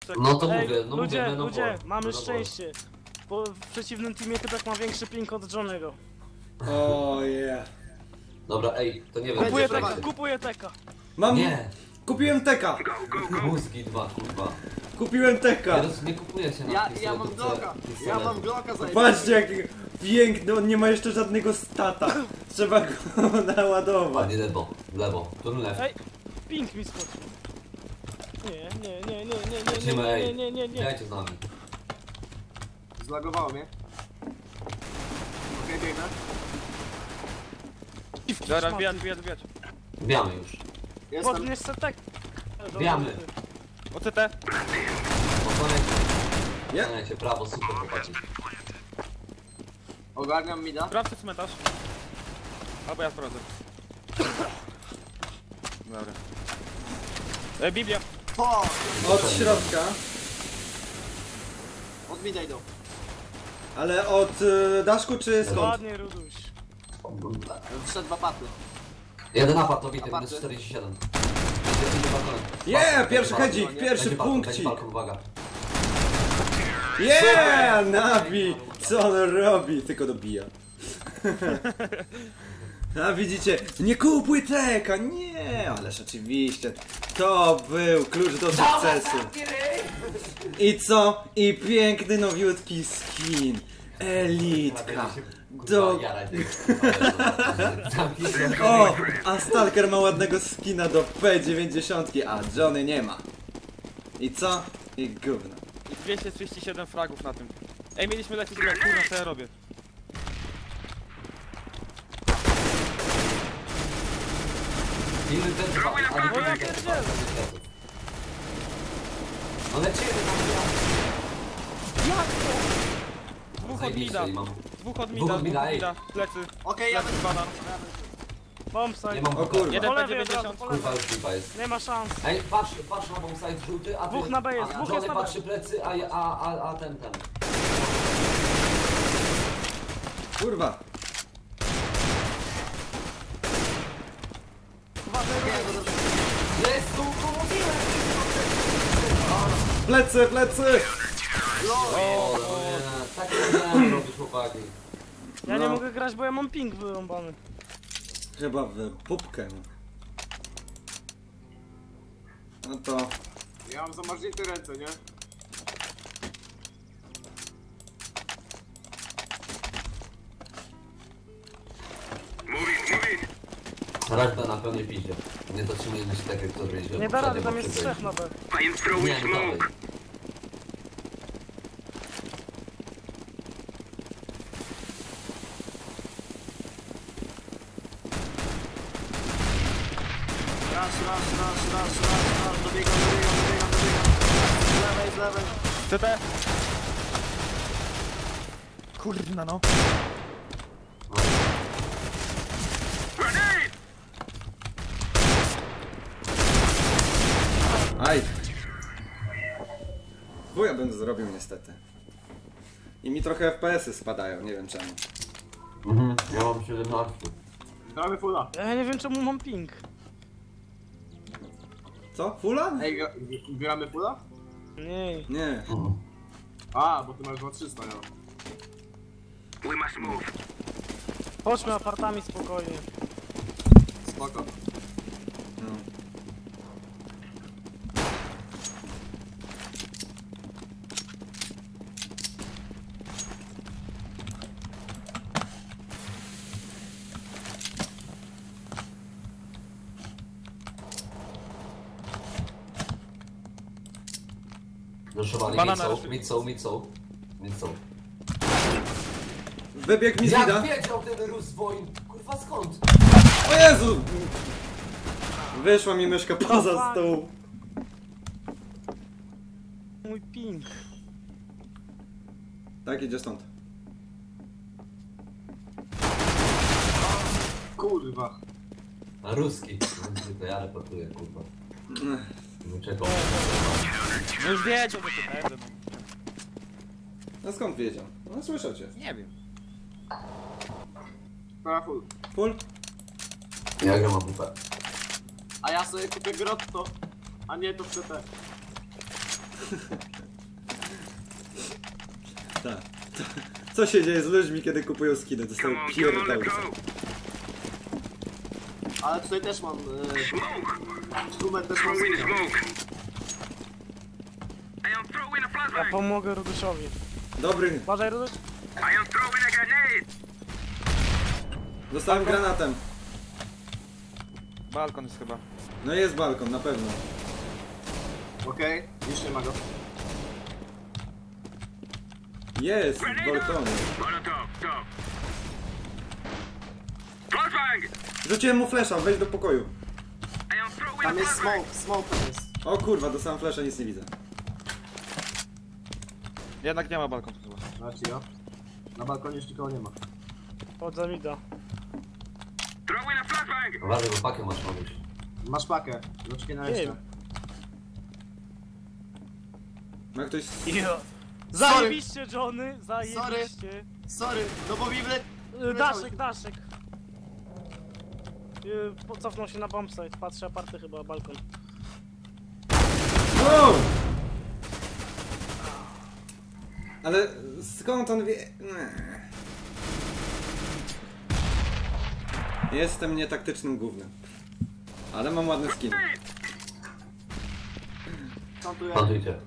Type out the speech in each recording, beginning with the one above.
No to Ej, mówię, no ludzie, mówię, no ludzie, bo, mamy no szczęście. Bo w przeciwnym teamie typek ma większy ping od Johnny'ego. O yeah. Dobra, ej, to nie wiem. Kupuję gdzie teka, będzie. kupuję teka. Mam... Nie! Kupiłem teka! Mózgi 2, kurwa. Kupiłem teka! Teraz nie kupuje się na Ja mam Glocka! Ja mam Glocka za Patrzcie jaki piękny, on nie ma jeszcze żadnego stata. Trzeba go naładować. Ładnie lewo, lewo, turn left. Ej, ping mi skoczył. Nie, Lecimy, nie, ej. nie. Dajcie z nami. Zlagowało mnie. Okej, biegnę. Dobra, wbijać. Wbijamy już. Jestem. Podnieś se tek. Wbijamy. OCT. Osłaniajcie, prawo, super chłopaki. Ogarniam mida. Sprawdźcie cmentarz. Albo ja sprawdzę. Dobra. Biblia. Po! Od środka. Od mida idą. Ale od daszku czy skąd? Ładnie, Ruduś. Wszedł dwa paty. Jeden napad, to bity, Aparty. minus 47. Pierwszy hedzik, pierwszy punkcik. Balkon, uwaga. Nabi! Co on robi? Tylko dobija. A widzicie, nie kupuj teka, nie! Ależ oczywiście, to był klucz do sukcesu. I co? I piękny, nowiutki skin. Elitka. Do... O! A Stalker ma ładnego skina do P90, a Johnny nie ma. I co? I gówno. I 237 fragów na tym. Ej, mieliśmy lecieć grać, kurwa, co ja robię. O ja pierdzielę. No lecimy Jak to? Dwóch od mida. Dwóch od Dwóch od mida, ej. Plecy. Okej, ja Plecy banan. Bombsite. Nie mam O kurwa. Jeden Po lewej od P90. razu, po Kurwa, lewej. już lipa jest. Nie ma szans. Ej, patrz na bombsite żółty, a ty... Dwóch na B jest, a dwóch Johnny jest na B. patrzy plecy, a ten. Kurwa. Jest tu, mówiłem! Plecy! O, no nie, tak nie robisz chłopaki. Ja No. nie mogę grać, bo ja mam ping wyrąbany. Chyba w pupkę. No to... Ja mam zamarznięte ręce, nie? Reszta na pełnej piździe. Nie zatrzymujemy się tak jak to zrobiliśmy. Nie da rady, tam poprzednio, jest trzech na B. Nie, no dalej. Raz. Dobiegam. Z lewej. CT. Kurna no. Aj! Bo ja będę zrobił niestety. I mi trochę FPS-y spadają, nie wiem czemu. Ja mam 17. Gramy fulla. Ja nie wiem czemu mam ping. Co? Fula? Ej, gramy fulla? Nie. Nie. A, bo ty masz 2300, ja. Chodźmy apartami spokojnie. Spoko. No. Doszowali, Banana mid-soul. Wybieg mi z Jak vida. wiedział ten Rus woin? Kurwa skąd? O Jezu! Wyszła mi myszka poza stół. Mój ping. Tak, idzie stąd. Kurwa. A ruski. To ja reportuję, kurwa. Czekam. No już wiedział, że to będę. No skąd wiedział? No słyszał cię. Nie wiem. Dobra, full. Full? Ja gram AWP. A ja sobie kupię grotto, a nie to w CT. Tak. Co się dzieje z ludźmi, kiedy kupują skiny? Dostają pierdolce. Ale tutaj też mam... Instrument też mam skina. Ja pomogę Ruduszowi. Dobry. Uważaj, Ruduś. Dostałem granatem. Balkon jest chyba. No jest balkon, na pewno. Okej, już nie ma go. Jest, balkon. Rzuciłem mu flesza, wejdź do pokoju. Tam jest smoke tam jest. O kurwa, dostałem flesza, nic nie widzę. Jednak nie ma balkonu chyba. Znaczy ja. Na balkonie już nikogo nie ma. Chodzę mi da. Uważaj, bo pakę masz robić. Masz pakę, zoczkę na Nie resztę. wiem. Ma ktoś... Jo. Zajebiście, Johnny! Zajebiście! Sorry, no bo mi Daszek! Cofnął się na bombsite, patrzę aparty chyba, balkon. Wow! Ale skąd on wie... Nie. Jestem nietaktycznym gównem. Ale mam ładny skin. Plantujcie.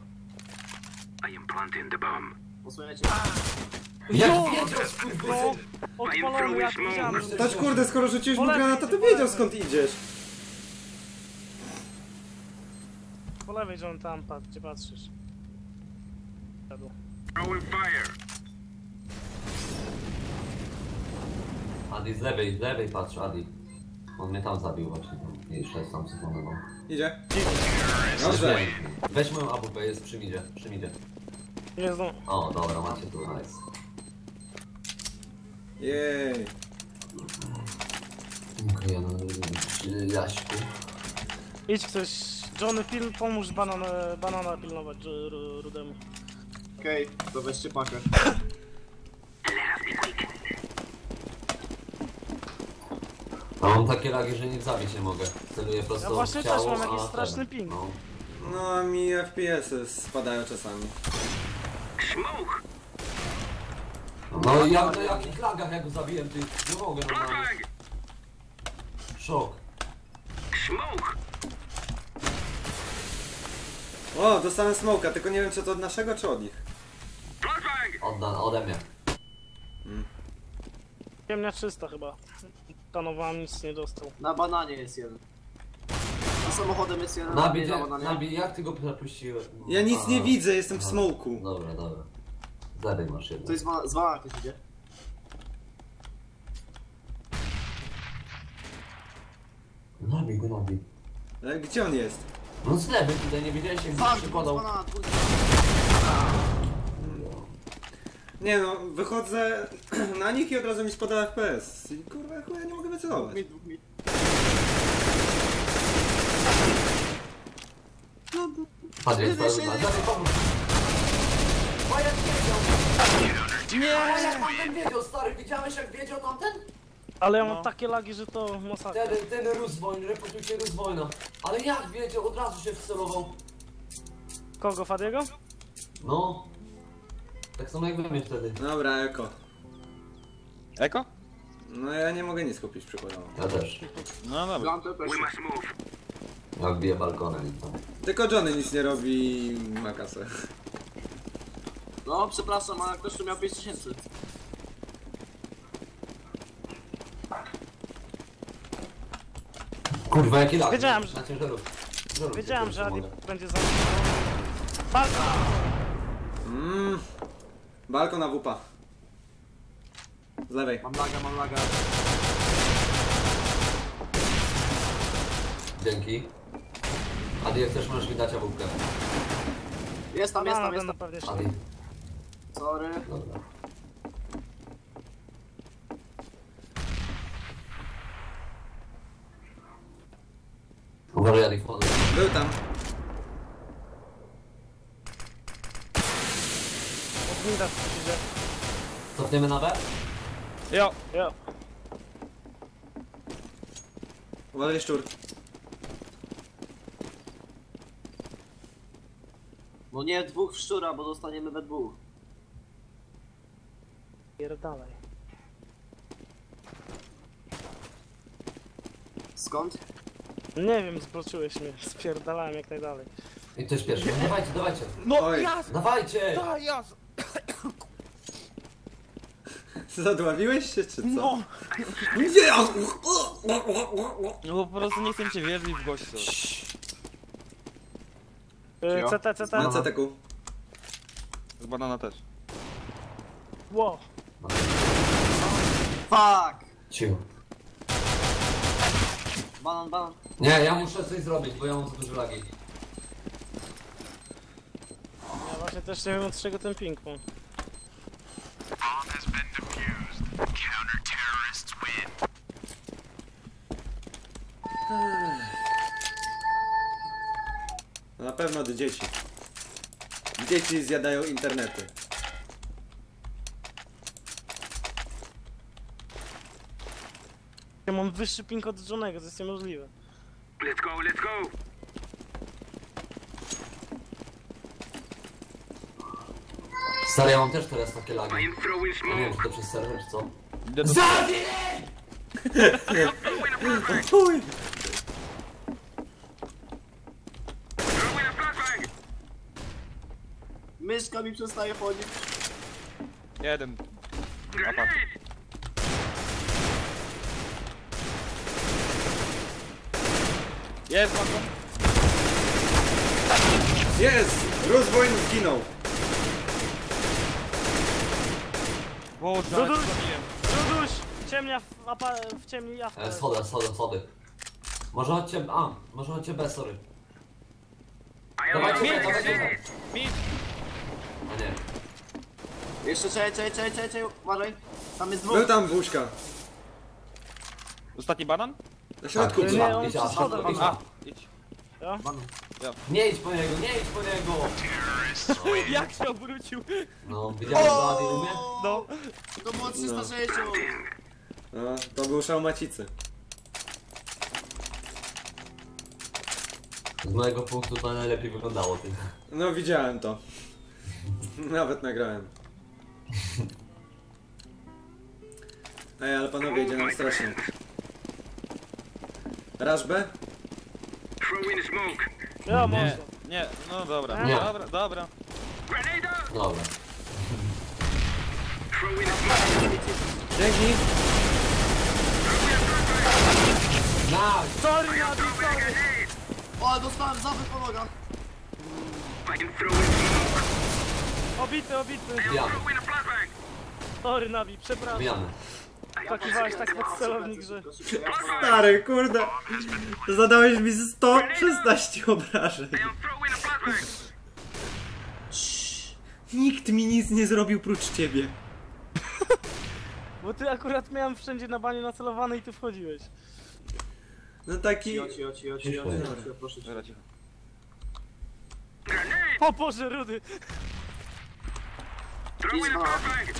Posłuchajcie. Jak Jo! wiedział, No! skurwysyn! Odpalony, jak widziałem, że... Tać kurde, skoro rzuciłeś mu Po lewej granata, to idzie, po wiedział lewej. skąd idziesz. Po lewej, John, tam, gdzie patrzysz. Jadł. Adi, z lewej patrz, Adi. On mnie tam zabił właśnie. Jeszcze jest tam sekundę. Idzie. Dobrze. Weź moją AWP, jest przy midzie. Nie znam. O, dobra, macie tu, nice. Jej. Okej, no, Jaśku. Idź ktoś, Johnny, pomóż banana pilnować Rudemu. Okej, to weźcie pakę. A mam takie lagi, że nie zabić nie mogę. Celuję prosto Ja właśnie w ciało, też mam jakiś a straszny ten, ping. No. No a mi FPS-y spadają czasami. No i jak na jakich lagach ja go zabiłem, ty nie mogę normalnie. Szok. O, dostałem smoka, tylko nie wiem czy to od naszego czy od nich. Ode mnie. Ciemnia 300 chyba. Tanowałem, nic nie dostał. Na bananie jest jeden. Za samochodem jest jeden. na bananie. Nabij, jak ty go przepuściłeś? Ja nic nie A, widzę, jestem w aha. smoku. Dobra. Zadaj masz To jedno. jest z banana ktoś idzie. Nabij go. Ale gdzie on jest? No z lewej tutaj, nie widziałeś jak Patrz, się z podał. banana, kurde. Nie no, wychodzę na nich i od razu mi spada FPS. I kurwa, chuja nie mogę wycelować. Dwóch mit. Patrz, jest to zadaj pomóż. Bajan wiedział! Nie! Jak tamten wiedział, stary, widziałeś jak wiedział tamten? Ale ja mam No. takie lagi, że to masakra. Ten Ruswoń, reputuj się Ruswojna. Ale jak wiedział, od razu się wcelował. Kogo, Fadiego? No. Tak samo jak wy mnie wtedy. Dobra, eko. Eko? No ja nie mogę nic kupić przykładowo. Ja też. No dobra. Plantę też. Ja wbiję balkonem i tam. Tylko Johnny nic nie robi i ma kasę. No, przepraszam, ale ktoś tu miał 5000. Kurwa, jaki lag. Wiedziałem, że- Na ciężarów. Wiedziałem, że Adi będzie za... Balkon! Balkon na WP. Z lewej. Mam laga. Dzięki. Adi, jak chcesz, możesz mi dać jabłkę. Jest tam. Będę pewnie szedł. Adi, Sorry. dobra. Uważaj, Adi, wchodzę. Był tam. Od Mida przyjdzie. Cofniemy na B? Jo. Jo. Uważaj szczur. No nie dwóch w szczura, bo dostaniemy we dwóch. Pierdalaj. Skąd? Nie wiem, zbroczyłeś mnie. Spierdalałem jak najdalej. I ktoś pierwszy. Dawajcie, dawajcie. No Oj. jas! Dawajcie! Da, jas! Zadławiłeś się, czy co? No! Nie! No po prostu nie chcę cię wierzyć w gościa. CT. Na CTQ. Z banana też. Ło. Fuck! Ciu. Banan. Nie, ja muszę coś zrobić, bo ja mam za dużo lagi. Ja właśnie też nie wiem od czego ten ping ma. No na pewno od dzieci. Dzieci zjadają internety. Ja mam wyższy ping od Johnego, to jest niemożliwe. Let's go! Stary, ja mam też teraz takie lagi. I'm throwing Ja nie wiem, smoke. czy to przez serwer, czy co? Idę do... Chuj! Throwing a flashbang. Myszka mi przestaje chodzić. Jeden. Grenade. Jest, mam go. Jest! Rozwoń zginął. Boże, Duduś! ale co zrobiłem? Duduś! Ciemnia w ciemni jawkę. Schody. Może chodźcie B, sorry. I am Dawajcie, throwing a dawajcie. grenade. Mid! A nie. Jeszcze czekaj, uważaj. Tam jest Był dwóch. tam włóczka. Ostatni banan? Na środku. Tak, Nie, idź, on idź, przy idź, schodach. idź. A, idź. Banan. Nie idź po niego, nie idź po niego! Jak się obrócił? No, widziałeś to Adi umie? No. To było 360. No, to był szał macicy. Z mojego punktu to najlepiej wyglądało ty. No widziałem to. Nawet nagrałem. Ej, ale panowie, idzie nam strasznie. Rush B? Throwing smoke. Ja Nie, może. nie, no dobra, Nie. dobra. Grenade out. Dobra. Throwing a flashbang. Dzięki. Nice! Sorry, Nadi, sorry! O, dostałem zapy po nogach. I'm throwing smoke. Obity. Wbijamy, Throwing a flashbang. Sorry, Navi, przepraszam. wbijamy. Takiwałeś tak pod celownik, że... Stary, kurde. Zadałeś mi 116 obrażeń. I am throwing a flashbang. Nikt mi nic nie zrobił prócz ciebie. Bo ty akurat miałem wszędzie na banie nacelowany i ty wchodziłeś. No taki... Cio, proszę cię. Dobra, cicho. Grenade. O Boże, Rudy! Throwing a flashbang.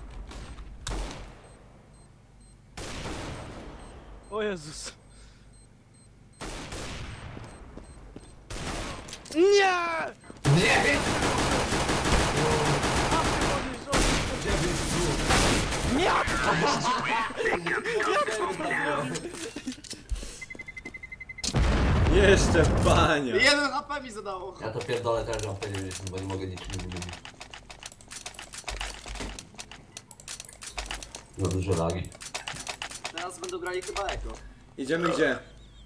O Jezus. Nie! Nie! Nie! Jeszcze bania. 1 HP mi zadało. Ja to pierdolę teraz mam powiedzieć, bo nie mogę niczym nie mówić. Za dużo lagi. Teraz będą grali chyba eko. Idziemy gdzie?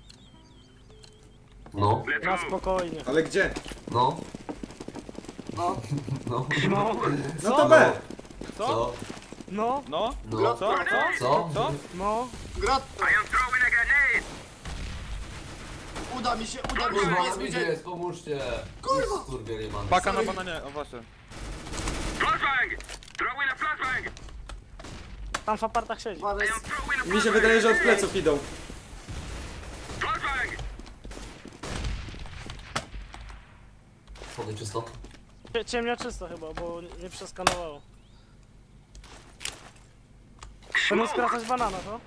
No, Na spokojnie. Ale gdzie? no, No. no. No, No to B. Co? no, No? No. Co? Co? Co? no. Grotto. I am throwing a grenade. Uda mi się, Kurwa, jest gdzie jest? Pomóżcie! Kurwa! Kurwa, nie mam. Paka na bananie, o właśnie. Flashbang. Throwing a flashbang. Tam w apartach siedzi. I am throwing a Mi się wydaje, że od pleców idą. flashbang. Schody czysto? Ciemnia czysto chyba, bo nie przeskanowało. To nie skracać banana, to?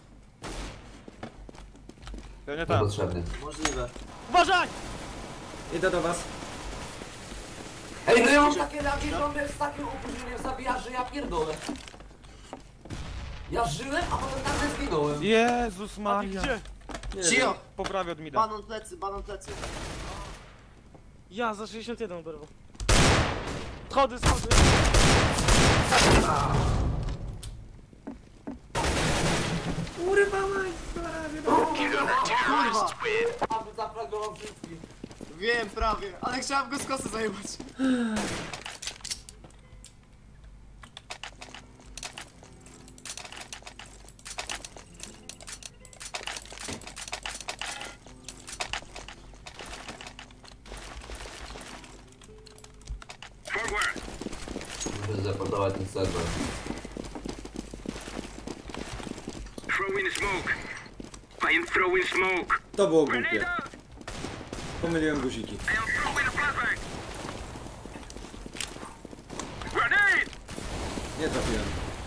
Pewnie tam. Niepotrzebny. Możliwe. Uważaj! Idę do was. Ej, no ja mam takie lagi, że on mnie z takim opóźnieniem zabija, że ja pierdolę. Ja żyłem, a potem nagle zginąłem. Jezus A ty Maria. gdzie? Cio! Poprawię od mida. Banan plecy. Ja za 61 oberwał. Schody. Kurwa! Aby zafragował wszystkich. Wiem, prawie, ale chciałem go z kosy zajebać. Forward. Muszę zaportować ten serwer. Throwing smoke. I am throwing smoke. To było Grenade głupie. out. Pomyliłem guziki. I am throwing a flashbang. Grenade. Nie trafiłem.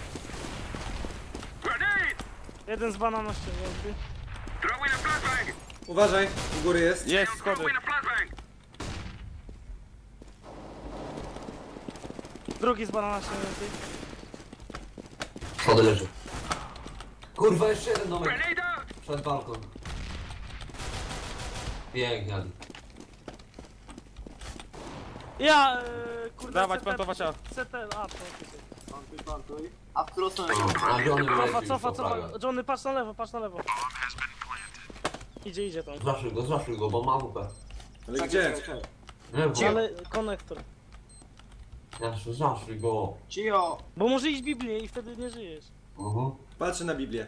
Grenade. Jeden z banana ściągnięty. Throwing a flashbang. Uważaj, u góry jest. Jest, schody. Throwing a flashbang. Drugi z banana ściągnięty. Schody leży. Kurwa, jeszcze jeden domek. Grenade out. Przed balkon. Pięknie, Ali. Ja, kurde, Dawać, CT, plantować A. CT, a, to Plantuj. A w którą stronę? A Johnny wyleci Cofa. już po prawie. Johnny, patrz na lewo. Idzie tam. Zraszuj go, bo ma WP. Ale gdzie? Nie wiem, Ale konektor. zraszuj go. Cio! Bo może iść Biblię i wtedy nie żyjesz. Patrzę na Biblię.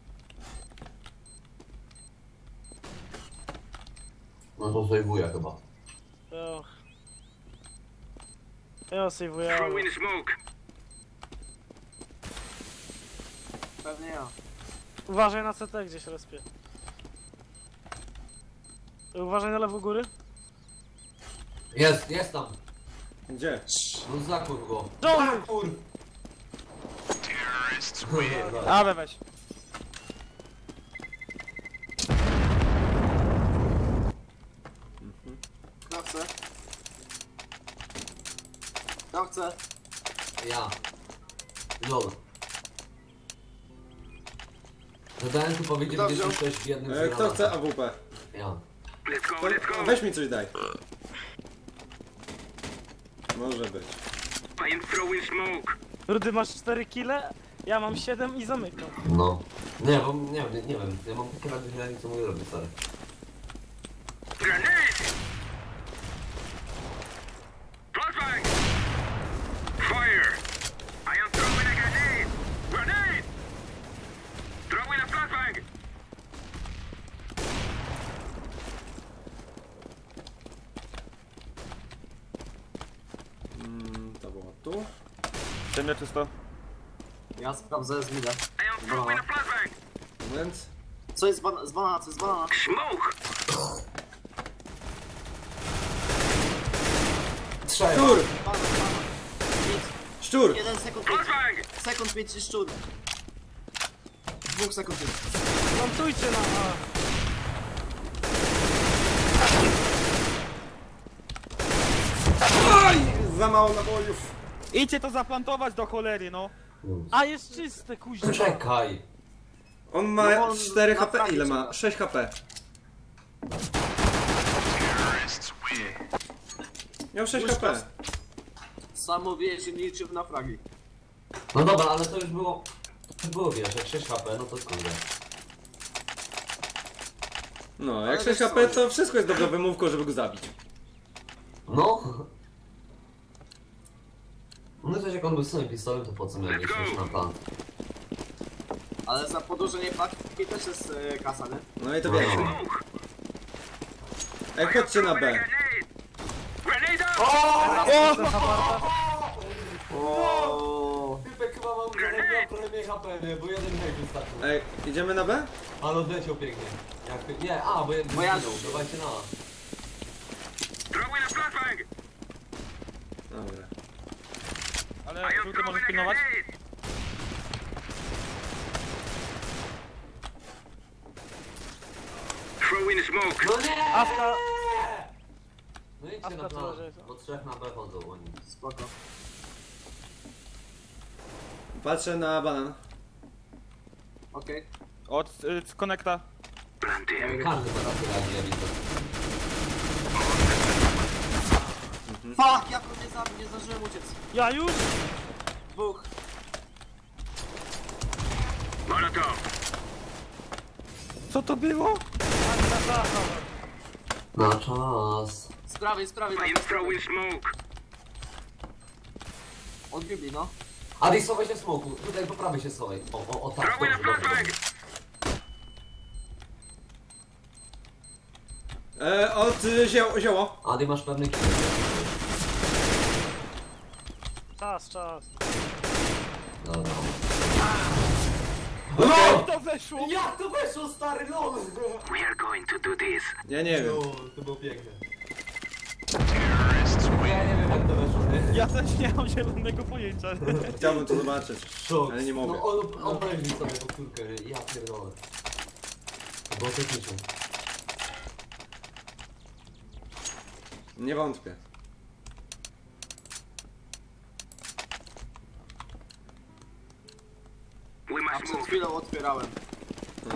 No to zajwuję chyba. Och. Ja sejwuję. Throwing smoke. Pewnie ja. Uważaj na CT gdzieś respie. Uważaj na lewo góry. Jest tam. Gdzie? No zakur go. Johnny! Kur. Ale weź. Kto chce? Kto chce? Ja. Lol. Zadałem tu powiedzieć, Dobrze. gdzie jesteś w jednym z Kto chce granatach. AWP? Ja. Let's go, To, let's go. weź mi coś daj. Może być. I am throwing smoke. Rudy, masz 4 kile, ja mam 7 i zamykam. No. Nie, bo nie wiem. Ja mam takie rady, że ja nic nie mogę robić, stary. Grenade. Flashbang. Fire. I am throwing a grenade. Grenade. Throwing a flashbang. To było tu. Ciemnie czysto. Ja sprawdzę z mida. I am throwing a flashbang. Moment. Co jest z banana? Co jest z banana? Smoke. Trzech. Szczur! Banan. Szczur! 1 sekund, Flashbang. sekund mieć szczur. 2 sekund. Plantujcie na A. Oj! Za mało nabojów. Idźcie to zaplantować do cholery, no. A jest czyste, kuźwa. Czekaj. On ma No on 4 na HP. prawie Ile czeka. ma? 6 HP. Miał 6 HP. Sam mówię, że niczym na fragi. No dobra, ale to już było... To było, wiesz, jak 6 HP, no to kurde. No, jak Ale 6 wiesz co? HP to wszystko jest dobrą wymówką, żeby go zabić. No. No też jak on był swoim pistolem, to po co miał mieć już na plan? Ale za podłożenie paki też jest kasa, nie? No i to No. więcej. Smoke. Ej, chodźcie na B. Grenade. Grenade out. O. Typek chyba mam trochę mniej HP, nie? Bo jeden hejt wystarczył. Ej, idziemy na B? Ale odleciał pięknie. Jak... Nie, bo jeden Bo ja- zginął. Dawajcie na A. Throwing a flashbang. Dobra. Ale I am żółty może throwing a pilnować. grenade. Throwing smoke. No nie! Awka. No i Idźcie na Apka plan, tu leży. bo 3 na B chodzą oni. Spoko. Patrzę na banan. Okej. Od konekta. Każdy teraz radzi, ja widzę. Fuck, jak on mnie zabił, nie zdążyłem uciec. Ja już? Dwóch. Molotov. Co to było? Na czas. Z prawej, I am throwing smoke. Od Biblii, no. Adi, schowaj się w smoku. Tutaj po prawej się schowaj. O tak, Throwing a dobrze, dobrze, flashbang. dobrze. Zioło. Adi, masz pewny kill. Czas. Dobra. To weszło! Jak to weszło, stary, lol! We are going to do this. Ja nie wiem. To było piękne. Ja nie wiem jak to weszło, nie? Ja też nie mam zielonego pojęcia. Chciałbym to zobaczyć. Szok. Ale nie mogę. No on weźmie sobie powtórkę, ja pierdolę. To było techniczne. Nie wątpię. We A must przed move. chwilą otwierałem. No.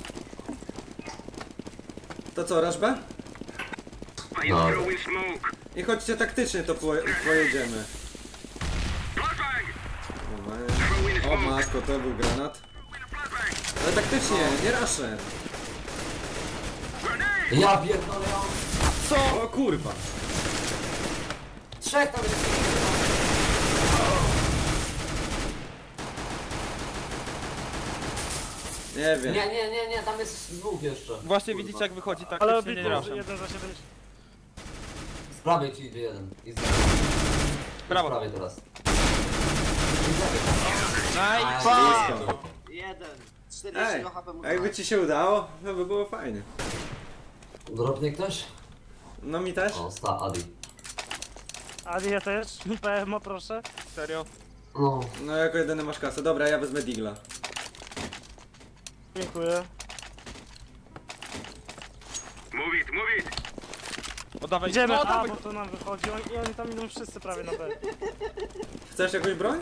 To co, rush B? I am throwing smoke. I chodźcie taktycznie, to pojedziemy. Flashbang. O matko, to był granat. Ale taktycznie, nie ruszę. Grenade. Ja pierdolę, on... O kurwa. 3 tam jest. Nie wiem. Nie, tam jest 2 jeszcze. Właśnie widzicie jak wychodzi tak Ale nie obity ruszam. 1 za 7. Z prawej ci idzie jeden. I z Brawo. prawej teraz. Nice. Blisko. Jeden. Ej, 40 HP mu a jakby ci się udało, to by było fajnie. Drobnie ktoś? No mi też. O, Adi. Adi, ja też. PMO, proszę. Serio? No. No jako jedyny masz kasę. Dobra, ja wezmę digla. Dziękuję. Move it, move it. Oddawaj. Idziemy No, A, dawaj. bo to nam wychodzi. I oni tam idą wszyscy prawie na B. Chcesz jakąś broń?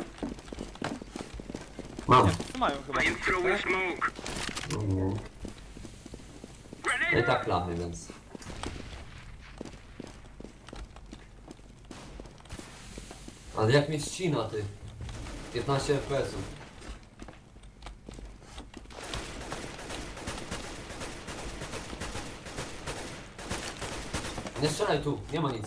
Mam. Mają chyba. I am throwing smoke. No i Grenade. tak plamy, więc. Ale jak mnie ścina, ty. 15 FPS-ów. Nie strzelaj tu, nie ma nic.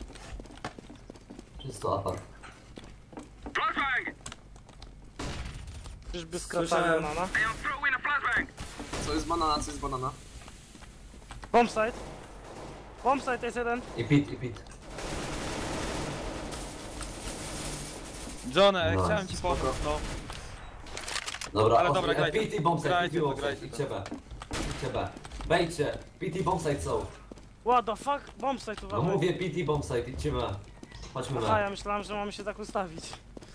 Czysto apart. Flashbang. Czyżby skracali Słyszałem. banana. I am throwing a flashbang. Co jest banana, co jest banana? Bombsite. Bombsite jest jeden. I pit. John, Nice. chciałem ci pomóc, no. Dobra, Ale dobra, grajcie. PT bombsite, Grajcie PT to, bombsite, grajcie idźcie B. Idźcie B. Wejdźcie, PT bombsite są. What the fuck? Bombsite No uważaj. mówię PT bombsite, idźcie B. Chodźmy Aha, B. ja myślałem, że mamy się tak ustawić.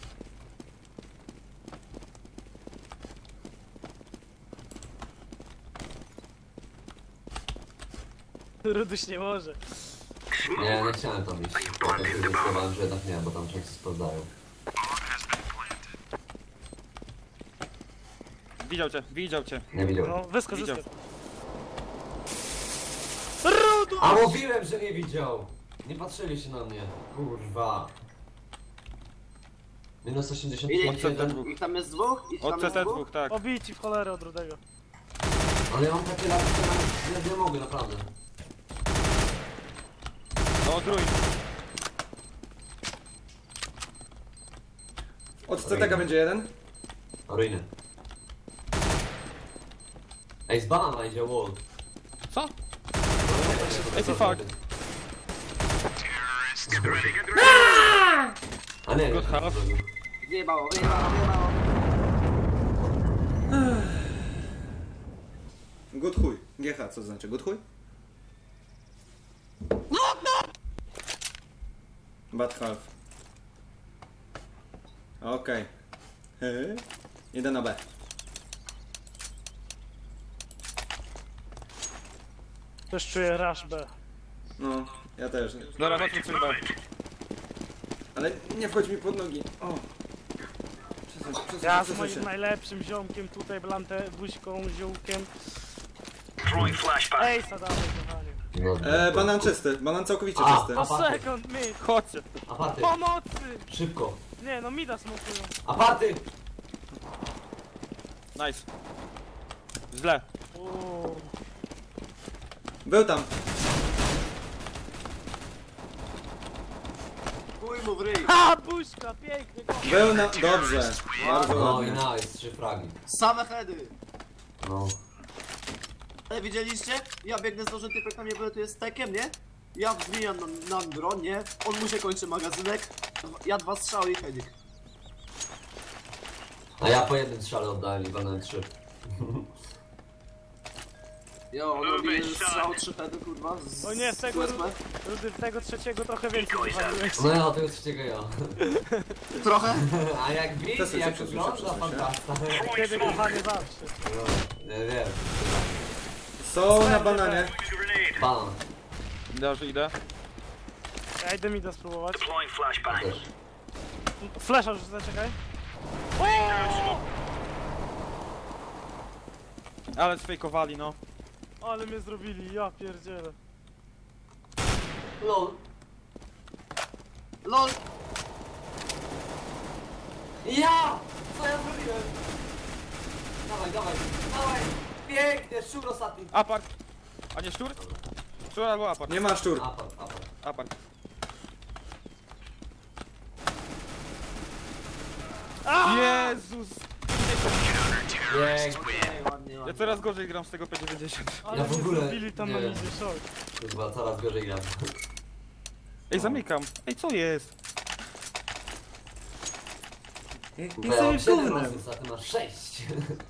Ruduś nie może. Nie chciałem tam iść. Potem się zdecydowałem, że jednak nie, bo tam czasy sprawdzają. Widział cię. Nie widziałem. No, wyskocz. Widział. A mówiłem, że nie widział! Nie patrzyli się na mnie. Kurwa. Minus 80 Ile Od CT2. ich tam jest dwóch? Ich tam Od jest dwóch? CT2, tak. Obici w cholerę od Rudego. Ale ja mam takie lata, że nie mogę, naprawdę. No, trój. Od CTK będzie jeden. Ruiny. Ej, z banana idzie wall. Co? Ej, ty fuck. Ready, get ready. A nie, Good nie, half. Wyjebało. Good chuj. GH, co to znaczy? Good chuj? Bad half. Okej. Idę na B. Też czuję rush B. No. Ja też. Dobra, chodźmy przed B. Ale nie wchodź mi pod nogi. O. Ja z Przesuń moim się. najlepszym ziomkiem tutaj, blantę, buźką, ziółkiem. Throwing flashbang. Ej, sadamy, kochanie. No, Banan czysty, banan całkowicie A. czysty. Po Aparty. sekund, mid. Chodźcie. Aparty, Pomocy! szybko. Nie, no mida smokują. Aparty! Nice. Źle. Uuu. Był tam. Chuj mu w ryj. Ha, buźka, pięknie, kochanie. Był na... Dobrze. Bardzo No i ładnie. nice, 3 fragi. Same heady. No. Ale widzieliście? Ja biegnę z nożem, typek na mnie wylatuje z tekiem, nie? Ja zmieniam na broń, nie? On mu się kończy magazynek. Ja 2 strzały i headik. A ja po jednym strzale oddałem i banan 3. Jo, on robi 1 strzał, 3 heady, kurwa. O nie, z tego, Rudy, tego trzeciego trochę więcej wypaliłeś. No ja tego trzeciego ja. Trochę? A jak widzisz, Przesuń się, jak przesuń się, wygląda przesuń się. fantasta. Kiedy kochany zawsze. No, nie wiem. Są na bananie. Grenade. Banan Dobrze, idę. Ja idę mida spróbować. Deploying flashbang. też. Flesza już zaczekaj. Ale sfejkowali, no. Ale mnie zrobili, ja pierdzielę. LOL. LOL! Ja! Co ja zrobiłem? Dawaj, dawaj, dawaj! Pięknie, szczur ostatni. Apart. A nie szczur? Szczur albo apart? Nie ma szczur. Apart, apart. Apart. Jezus! Pięknie. Ładnie, Ja ładnie. coraz gorzej gram z tego P90. Ale Ja w mnie ogóle zrobili tam nie na wiem. midzie, szok. Chyba coraz gorzej gram. Ej, zamykam. Ej, co jest? Ja mam 7 gównem. osób, a ty masz 6.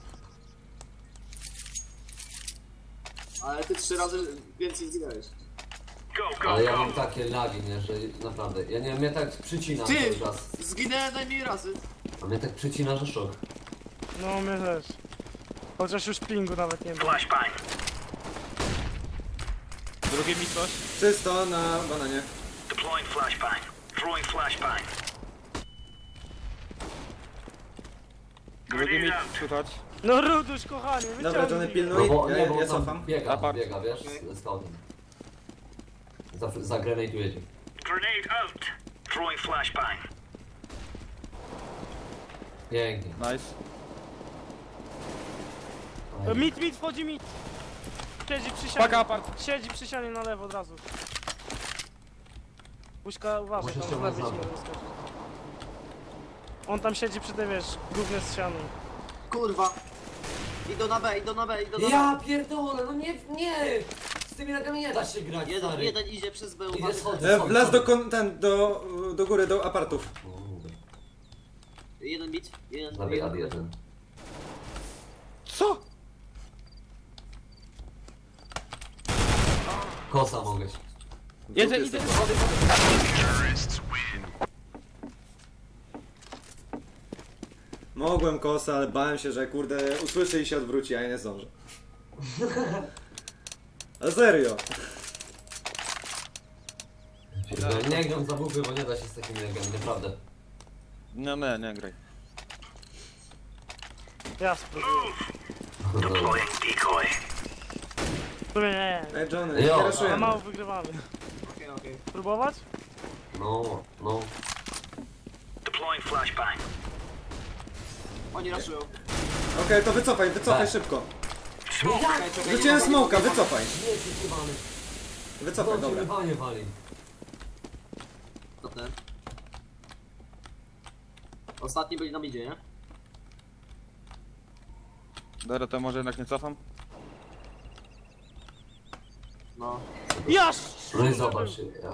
Ale ty 3 razy więcej zginęłeś. Go, go, Ale ja go. mam takie lagi, nie, że naprawdę, ja nie wiem, mnie tak przycina Ty! cały czas. Zginęłem najmniej razy. A mnie tak przycina, że szok. No, mnie też. Chociaż już pingu nawet nie było. Flashbang. Drugie mi coś? Czysto na bananie. Deploying flashbang. Throwing flashbang. Drugie mi słychać. No Ruduś, kochanie, Dobra, Johnny, wyciągnij. pilnuj. No bo, Ja, nie, bo ja on tam cofam. biega, Apart. biega, wiesz, z scoutem. Zagrenaduje cię. Grenade out. Throwing flashbang. Pięknie. Nice. Mit, wchodzi mit. Siedzi przy ścianie. Paka apart. Siedzi przy ścianie na lewo od razu. Buźka, uważaj, Musisz tam z ciągnąć lewej ci za nie wyskoczy. On tam siedzi przy tej, wiesz, głównie z ścianą. Kurwa. Idą na B, idą na B, idą na B. Ja pierdolę, no nie, nie! Z tymi nogami nie da się grać, stary. Jeden idzie przez B, Idzie uważaj. schodzi. Wlazł do góry, do apartów. Jeden bit, jeden. Dawaj, ad jeden. Co? Kosa mogę się. Jeden, idę. Mogłem kosa, ale bałem się, że kurde usłyszy i się odwróci, a ja nie zdążę. A serio. Nie gram za bupy, bo nie da się z takimi nogami, naprawdę. No nie graj. Ja spróbuję. Deploying decoy. W sumie nie. Ej, Johnny, Jo. nie Na raszujemy. mało wygrywamy. Okej. Próbować? No, no. Deploying flashbang. Oni raszują. Okej, to wycofaj Tak. szybko. Czekaj, czekaj. Rzuciłem smoka, wycofaj. Nie, przykrywany. Wycofaj, dobra. Wywanie wali. To ten. Ostatni byli na midzie, nie? Dobra, to może jednak nie cofam? No. Ja No i zobacz. Ja...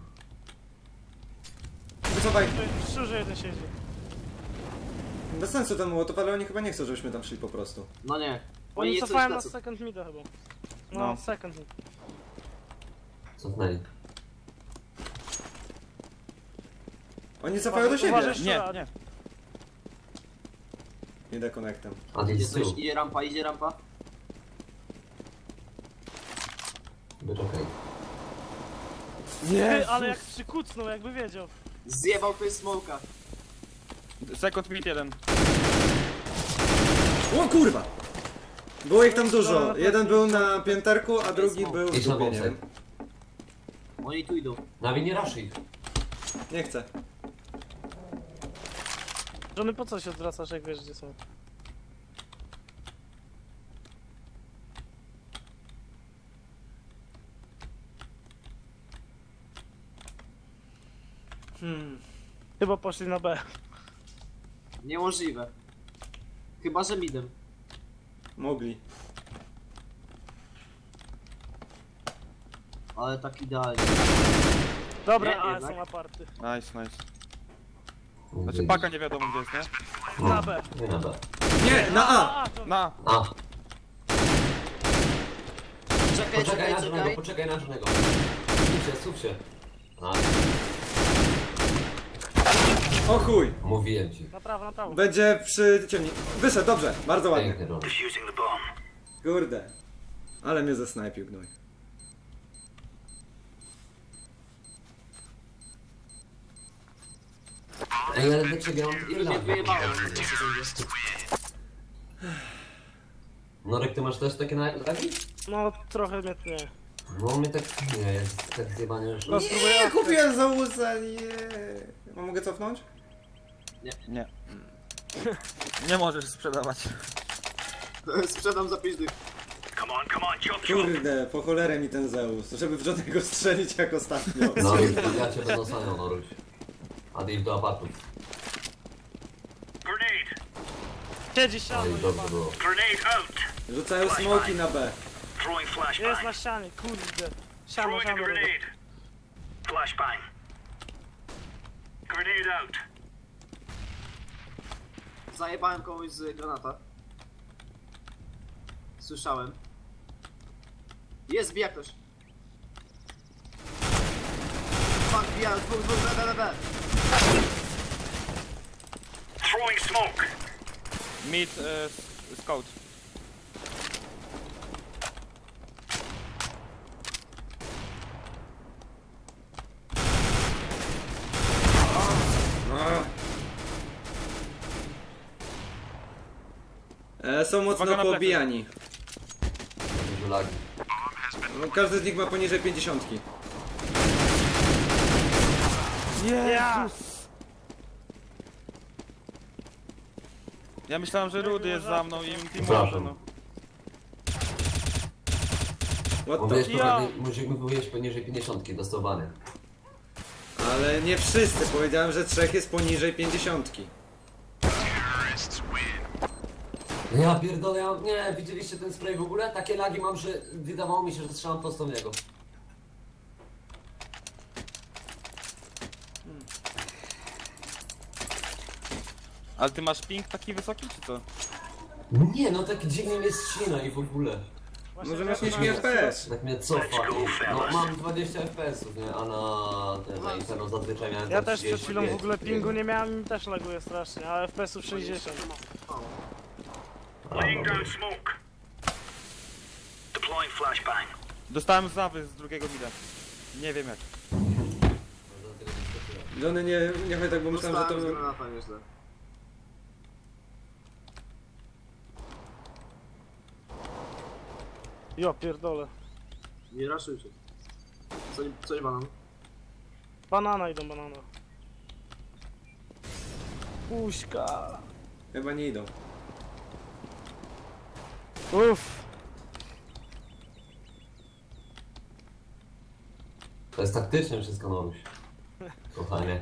Wycofaj. Szczurze jeden siedzi. Bez sensu ten młotów, ale oni chyba nie chcą, żebyśmy tam szli po prostu. No nie. Oni nie chcą cofają na pleców. second mida chyba. No, No. second mid. Cofnęli. Oni cofają do siebie. Uważaj, Nie, szczura. nie. Idę connectem. A ty Idzie z coś, tyłu. idzie rampa, idzie rampa. Być okej. Ty, ale jak przykucnął, jakby wiedział. Zjebał ktoś smoka. Second mid 1. O kurwa! Było ich tam dużo. Jeden był na pięterku, a drugi był w Idź na dupie, nie boksek. wiem. Oni tu idą. Nawi, nie rasz ich. Nie chcę. Żony, po co się odwracasz, jak wiesz, gdzie są? Chyba poszli na B. Niemożliwe. Chyba, że midem. Mogli. Ale tak idealnie. Dobra, Nie, a jednak. są aparty. Nice, nice. Znaczy paka nie wiadomo gdzie jest, nie? Na B. Nie na B. Nie, na A! A, to Na! A, Czekaj, poczekaj na czekaj, żadnego, czekaj. poczekaj na żadnego. Skup się. A, O chuj! mówiłem ci. na prawo, na prawo. Będzie przy ciemni. Wyszedł, dobrze, bardzo ładnie. Piękny rol. Defusing the bomb. Kurde. Ale mnie zesnajpił gnój. Ej, ale dlaczego ja mam Już mnie Irlandię? wyjebało. Norek, ty masz też takie lagi? No, trochę mnie nie. No mnie tak nie jest, tak zjebanie, że... No, spróbuję. Nie, kupiłem za łusę, nie. A mogę cofnąć? Nie. Nie możesz sprzedawać. Sprzedam za 5 dych. Come on, chop, chop. Kurde, po cholerę mi ten Zeus, żeby w żadnego strzelić jak ostatnio. Noruś, ja cię będę osłaniał, Noruś. A ty idź do apartów. Grenade. Siedzi No ścianą. i dobrze było. Grenade out. Rzucają smoki na B. Throwing Jest flashbang. na ścianie, kurde. Siano, Throwing a siano. grenade. Flashbang. Grenade out. Zajebałem kogoś z granata. Słyszałem. Jest, bija ktoś. Fuck, bija, dwóch, B. Throwing smoke. Mid scout. Są mocno Uwaga na plecy. poobijani. Dużo lagi. No, każdy z nich ma poniżej 50. Ja myślałem, że Rudy jest za mną i mi może, Przepraszam. no. What Mówiłeś, the... mówiłeś poniżej 50 dostosowanych. Ale nie wszyscy, powiedziałem, że 3 jest poniżej 50. Ja pierdolę, nie, widzieliście ten spray w ogóle? Takie lagi mam, że wydawało mi się, że strzelam prosto w niego. Ale ty masz ping taki wysoki, czy co? Nie, no tak dziwnie mnie ścina i w ogóle. Właśnie Może masz ja niski FPS. Tak mnie cofa i... No mam 20 FPS-ów, nie? A na Inferno zazwyczaj miałem Ja tam też przed chwilą w 35, ogóle pingu nie? nie miałem i też laguje strasznie, a FPS-ów 60. Laying down smoke. Deploying flashbang. Dostałem zawy z drugiego mida. Nie wiem jak. Johnny, nie chodź tak, bo myślałem, że to... Dostałem z granata nieźle. Jo, pierdolę. Nie raszujcie. Coś banan. Banana idą, banana. Puśka. Chyba nie idą. Uff. To jest taktyczne wszystko, Noruś. Kochanie.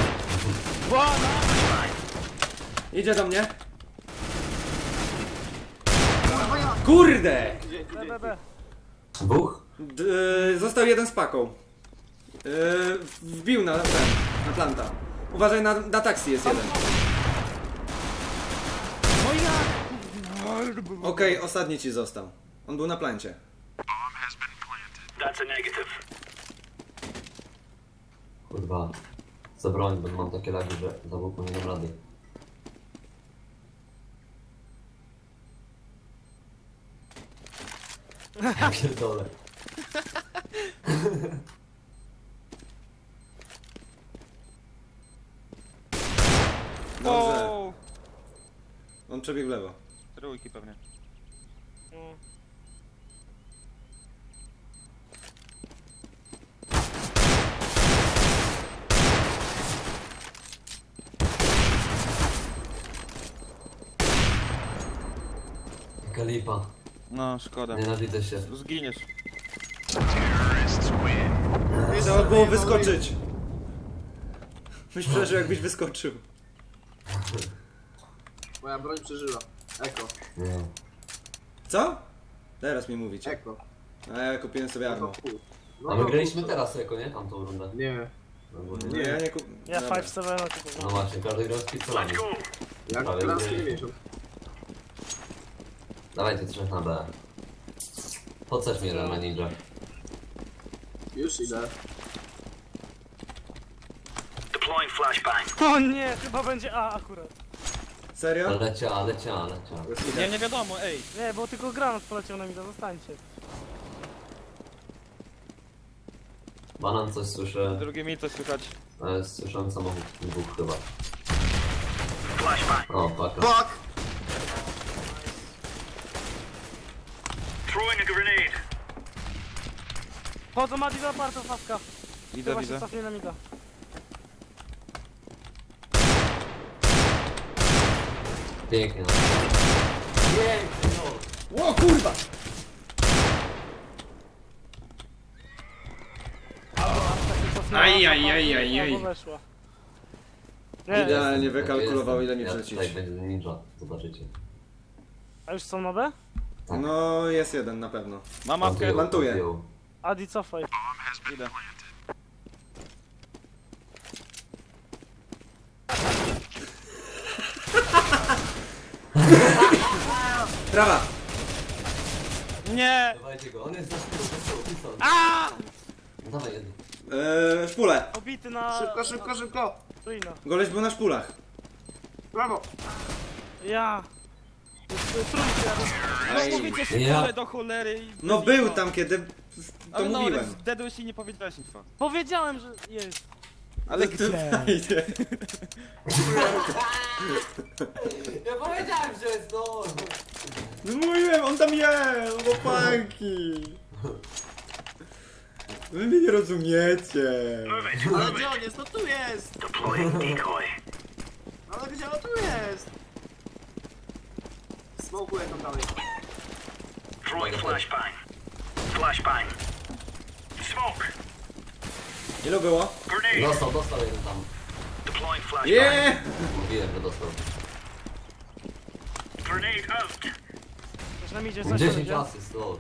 Idzie do mnie. Kurde! B, B, B. Dwóch? Został jeden z paką. Wbił na ten, na planta. Uważaj, na taksi jest jeden. Okej, ostatni ci został. On był na plancie. That's a negative. Kurwa. Zabronię, bo mam takie lagi, że za łuku nie dam rady. Ja pierdolę. Dobrze. Wow. On przebiegł w lewo. Trójki pewnie. No. Jaka lipa. No, szkoda. Nienawidzę się. Zginiesz. Trzeba było wyskoczyć. Byś przeżył, jakbyś wyskoczył. Moja broń przeżyła. Eko. Nie. Co? Teraz mi mówicie. Eko. A ja kupiłem sobie Eko armor. full. A my graliśmy teraz jako, nie? Tamtą rundę. Nie. No, Nie, ja nie kupiłem. Ja 5-7 no kupowałem. właśnie, każdy grał z pistolami. Let's go. Jak Prawie teraz nie. nie miesiąc. Dawajcie 3 na B. Podsadź mnie na ninja. Już idę. Deploying flashbang. O nie, chyba będzie A akurat. Serio? Lecia. Nie wiadomo, ej. Nie, bo tylko granat poleciał na mida, zostańcie. Banan coś słyszę. Drugie mi coś słychać. Ale słyszałem samochód. Dwóch chyba. Flashbang. O, paka. Fuck! Throwing a grenade. Chodzą Adi do apartu, faska. Widzę, Chyba się widzę. cofnie na mida. Pięknie. No. Pięknie, no. O kurwa! Ajajajajaj. Albo weszła. Nie, Idealnie wykalkulował, ile mi Ja przecić. tutaj będzie ninja, zobaczycie. a już są nowe? No, jest jeden na pewno. Mam mapkę. Plantuję. Adi, cofaj. Idę. Trawa! Nie! Dawajcie go, on jest za pistol. Dawaj jeden. Szpulę. Obity na... Szybko, szybko, szybko! Ruina. Goleś był na szpulach. Brawo! Ja. Trójkę. No Aj. mówicie się Ja. do cholery i... No bez był info. tam kiedy... To Ale no, mówiłem. ale zdedłeś i nie powiedziałeś info. Powiedziałem, że jest. Ale ty fajnie. Ja powiedziałem, że jest to. No mówiłem, on tam jest, chłopaki. Wy mnie nie rozumiecie. Ale gdzie on jest? No tu jest! Deploying decoy. Ale gdzie on tu jest? Smokuję tam dalej. Throwing flashbang. Flashbang. Smoke. Ilu było? Grenade. Dostał jeden tam. Deploying flashbang. Yeah! Mówiłem, że dostał. Grenade out. Już na midzie coś 10 będzie. asyst, lol.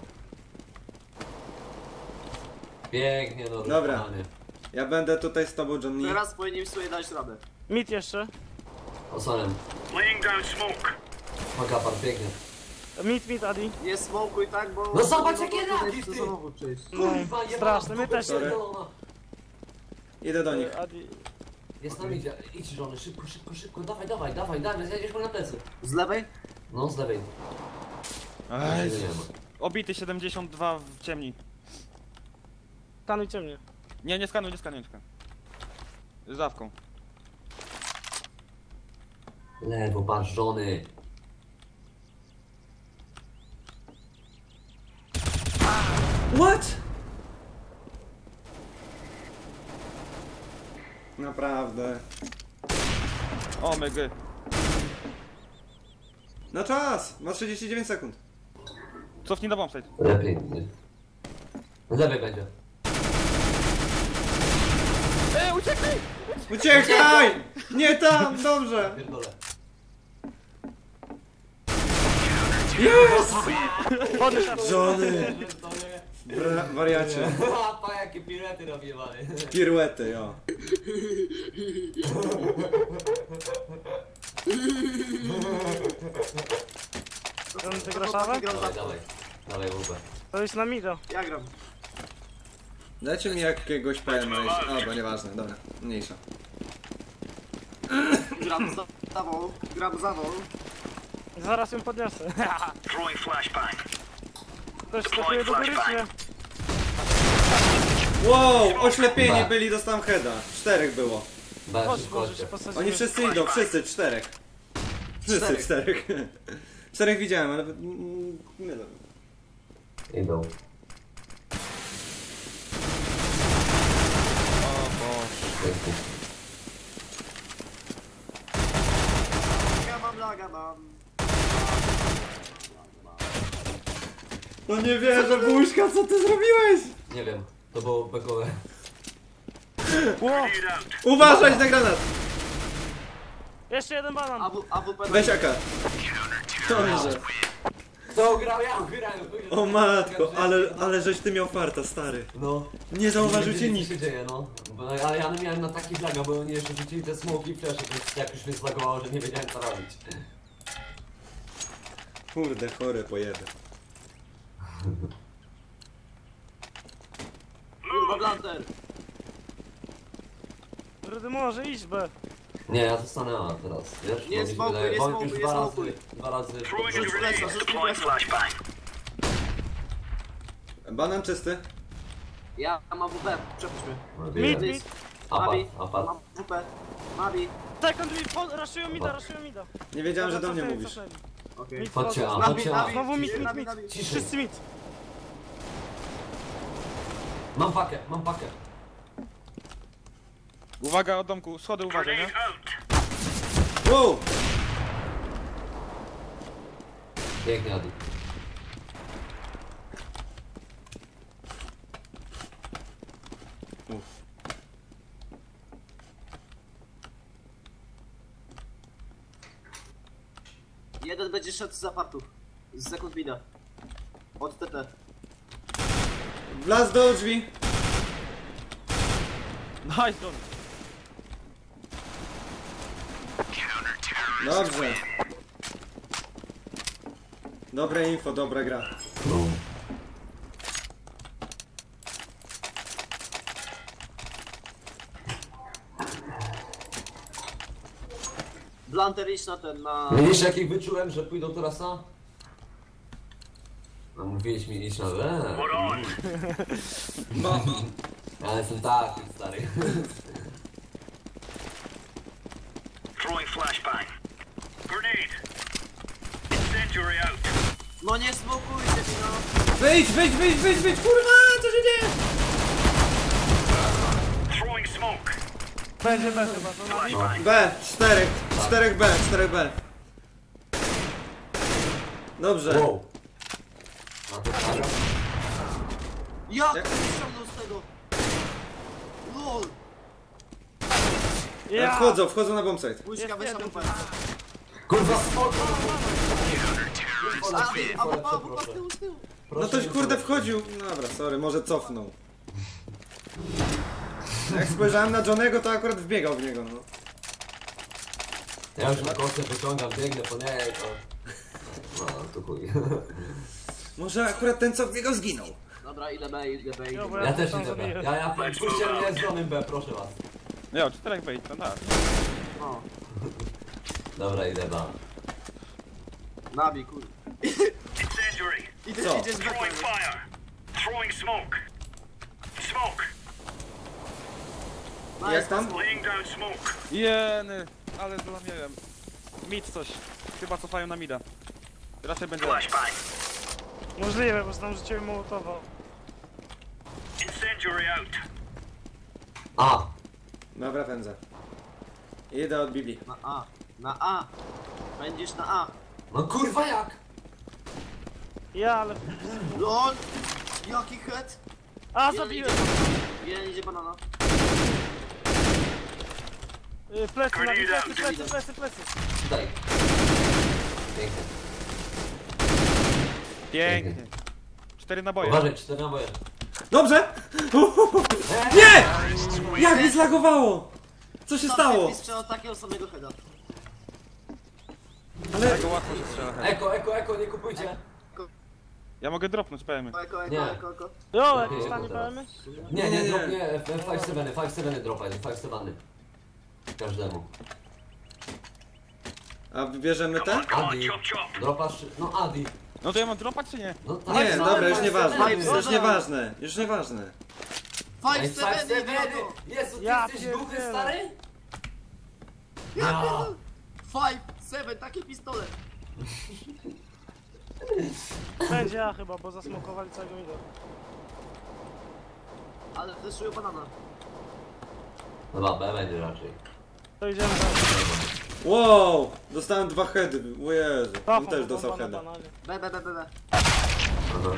Pięknie, no Dobra. rozpalanie. Ja będę tutaj z tobą, Johnny. Teraz powinien sobie dać radę. Mid jeszcze. Osłanem. Laying down smoke. Makapar, pięknie. Mid, Adi. Nie smokuj tak, bo... No zobacz, nie jakie mogą tutaj raki, przez ty! samochód przejść. Kurwa, jebana straszne, my dupę też. pierdolona. Idę do nich. Adi. Jest tam idzie. Idź żony, szybko. Dawaj, jedziesz go na plecy. Z lewej? No, z lewej. Ej, Nie ma. obity 72 w ciemni. Stanujcie mnie. Nie skanuj. Zawką. Lewo, patrz, żony. What? Naprawdę. O, mygy. Na czas! Ma 39 sekund. Cofnij na bombsite. Lepiej. Nie. Z lewej będzie. Ej, uciekaj! Uciekaj! Nie tam! Dobrze! Pierdolę. Podnieś Adi. Johnny! Wariacie. Pa, jakie pirety robiewali. Piruety, jo. Ten ty grasz awę? Dawaj, łupę. To jest na mida. Ja gram. Dajcie mi jakiegoś PMA. Albo nieważne, dobra. Mniejsza. Gram zawą. Zaraz ją podniosę. Throwing flashbang. Ktoś sklepuje do górycznie. Wow! Oślepieni byli, dostałem heada. 4 było. Bez Chodź, szybko może się chodźcie. posadzimy. Oni wszyscy idą, wszyscy, czterech. Wszyscy czterech. Czterech widziałem, ale nawet... nie wiem. Idą. O Boże. Pięknie. Laga mam. No nie wierzę, Buźka, co ty zrobiłeś? Nie wiem, to było bekowe. Grenade out. Uważaj na granat! Jeszcze jeden banan. AWP. Weź AK. Dobrze. Kto grał? Ja grałem. O matko, ale żeś ty miał farta, stary. No. Nie zauważył cię Co nikt. się dzieje, no. Ale ja miałem na takich lagach, bo oni jeszcze rzucili te smoki i flesze, więc jak już mnie zlagowało, że nie wiedziałem co robić. Kurde, chore pojeby. Kurwa, Blanter. Rudy może iść B. Nie, ja zostanę A teraz, wiesz? Nie Bo mi się smokuj, wydaje- nie bo smokuj, już nie dwa razy, smokuj. dwa razy... Throwing a Rzuć grenade. flasha, rzuć Deploying flasha. flashbang. Banan czysty. Ja mam AWP, przepuść mnie. Mid, Mid. mid. Mabi, Apart. mam AWP. Mabi. Second mid, raszują mida, raszują mida. Nie wiedziałem, że do mnie Cofnęli, mówisz. cofnęli. Okej. Mid Chodźcie A, wchodzą. chodźcie A. Znowu mid, mid, Nabi, mid. nabi. Ciszej. Wszyscy mid. Mam pakę, mam pakę. Uwaga od domku, schody uważaj, nie? Grenade out. Wow! Pięknie, Adi. Uff. Jeden będzie szedł z apartów. Z sekund mida. Od TT. Blast do drzwi. Nice, John. Dobrze. Dobre info, dobra gra. No. Blanter idź na ten, na... Widzisz jakich wyczułem, że pójdą teraz A? No mówiłeś mi iść na B. What on? No. Ja jestem taki stary. Throwing flashbang. Grenade. Incendiary out. No nie smokujcie mi, no. Wyjdź, wyjdź, wyjdź, wyjdź, wyjdź, kurwa, co się dzieje? Throwing smoke. Będzie B chyba, to na Flashbang. B, czterech B. Dobrze. Wow. Na to stara. Jak Jak- ściągnął z tego? LOL. Ja! Wchodzą na bombsite. Łyżka, Jest weź jeden. AWP. Kurwa smok! AWP z tyłu, z tyłu. No toś kurde wchodził. Dobra, sorry, może cofnął. Jak spojrzałem na Johnego, to akurat wbiegał w niego, no. Ja już na kostę wyciągam, biegnę po niej, to... No, to chuj. Może akurat ten co wbiegał zginął. Dobra, ile B, ile B, ile Jo, bo B. Ja Ja też tam idę B. zabiję. Ja puśćcie mnie z żonym B, proszę was. Nie, 4 wejdź, no tak. No. Dobra, idę B. Nabi, kurde. Incendiary. Co? Idziesz z Throwing betem. fire. Throwing smoke. Smoke. Jak tam? Laying down smoke. Jeny, ale zlamiłem. Mid coś. Chyba cofają na mida. Raczej będzie... Flashbang. Możliwe, bo tam rzuciłem mołotowa. Incendiary out. A! Dobra, pędzę. Idę od Bibi. Na A. Na A. Będziesz na A. No kurwa jak? Ja, ale... LOL. Jaki head. A, zabiłem! Jeden idzie banana. Plecy, na plecy. Tutaj. Pięknie. Pięknie. 4 naboje. Uważaj, 4 naboje. Dobrze! Nie! Jak mi zlagowało? Co się stało? I strzelał takiego samego heada. Ale... Tego łatwo się strzela. Eko, nie kupujcie. Ja mogę dropnąć PM. Eko, Nie. eko. Jo, Lepiej jakieś tanie jego teraz. pełny? Nie, Nie. drop, nie, 5-7 dropaj, 5-7. Każdemu. A bierzemy Come on, ten? come on, Adi. chop chop. Dropasz, no Adi. No to ja mam dropać czy nie? No tak. Nie, dobra, już nieważne. Five, Już nieważne. Już nieważne. 5-7 5-7, idioto. Jezu, ty Ja jesteś głuchy, pierdzielę. stary? Ja! 5-7, taki pistolet. Będzie ja chyba, bo zasmokowali całego mida. Ale fleszują banana. Chyba B będzie raczej. To idziemy tam. Wow! Dostałem 2 heady. O Jezu. On Trafą, też bo dostał bomba na heada. bananie. B. Aha.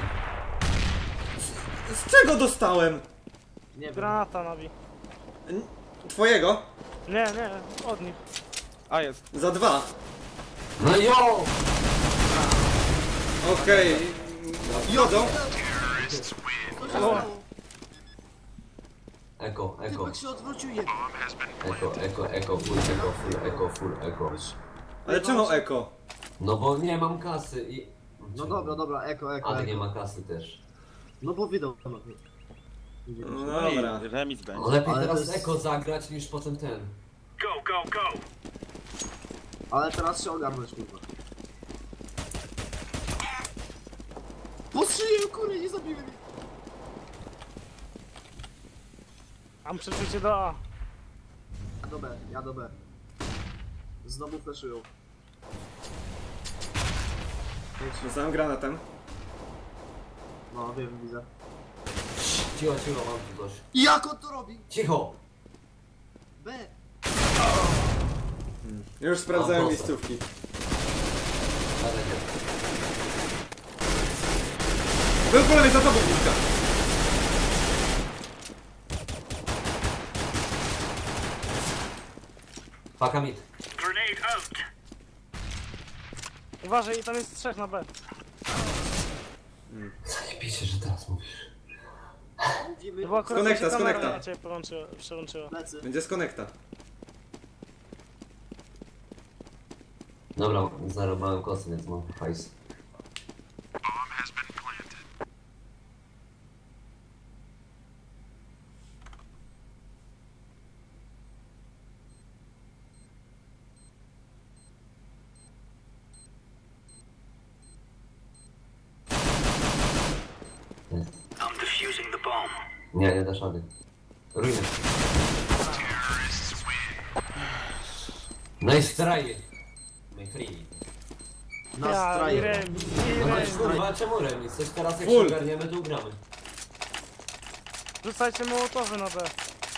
Z czego dostałem? Nie wiem. Granata nabi. Twojego? Nie, od nich. A jest. Za 2. No jo! Okej. Jodą. Eko, eko, Typek się odwrócił jeden. full eko. Ale czemu eko? No bo nie mam kasy i... No dobra, eko. Ale nie ma kasy też. No bo widał. No No i dobra. remis będzie. No lepiej Ale to teraz jest- eko zagrać niż potem ten. Go. Ale teraz się ogarnąć, kurwa. Postrzeliłem, kurwa, nie zabiłem mnie. Mam przeczucie do A. Ja do B. Znowu fleszują. Dostałem granatem. No, wiem, widzę. Cicho, mam tu coś. Jak on to robi? Cicho! B. Już sprawdzałem Mam miejscówki. Ale nie. Był po lewej za tobą, Mitka. Paka mit. Grenade out. Uważaj, tam jest 3 na B. Zajebiście, że teraz mówisz. Mówimy. To była akurat Skonekta, się kamera skonekta. na ciebie przełączyła. Plecy. Będzie z konekta. Dobra, zarobałem kosy, więc mam hajs. I'm defusing the bomb. Nie dasz rady. Ruiny. Nice try. My free. Na Ja, i straję. remis, No i to remis. kurwa, czemu remis? Coś teraz jak Full. się ogarniemy, to ugramy. Rzucajcie mołotowy na B.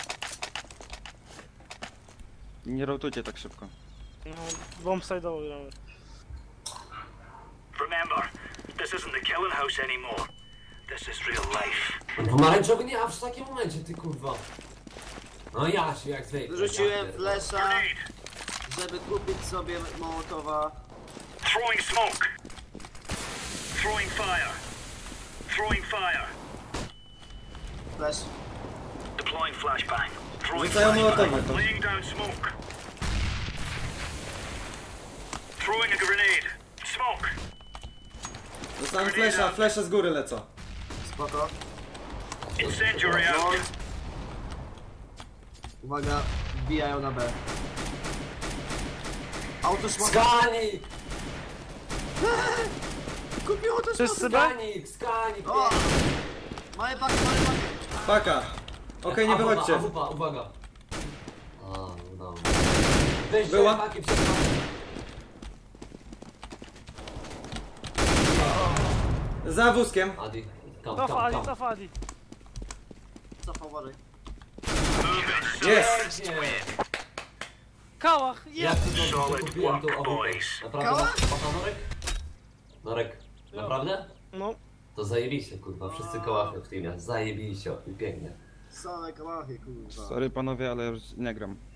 Nie rotujcie tak szybko. No, bombside'owo gramy. Remember, this isn't the killing house anymore. This is real life. Pomarańczowy nie, a w takim momencie, ty kurwa. No ja się jak zwykle. Rzuciłem ja flesza, Grenade. żeby kupić sobie mołotowa. Throwing smoke. Throwing fire. Throwing fire. Flash. Deploying flashbang. Throwing Rzucają flashbang. mołotowy to. Laying down smoke. Throwing a grenade. Smoke. Dostałem flesza, flesze z góry lecą. Spoko. Incendiary No. out. Uwaga, wbijają na B. Autoszmat. Skanik! Kupił autoszmat. Wszyscy B? Skanik! O! Małe paki. Paka. Okej, nie wychodźcie. Awupa, uwaga. A, udało się. Weź Była? paki przed paki. Za wózkiem. Adi, kam. Cof Adi. Cofa, uważaj. Jest. Pięknie. Kałach, Jak jest! ty to kupiłem tą awupę? boys. Naprawdę? Kała? Papa Norek? Norek, naprawdę? No, To zajebiście, kurwa. Wszyscy kołachy w teamie. Zajebiście i pięknie. Same kałachy, kurwa. Sorry panowie, ale już nie gram.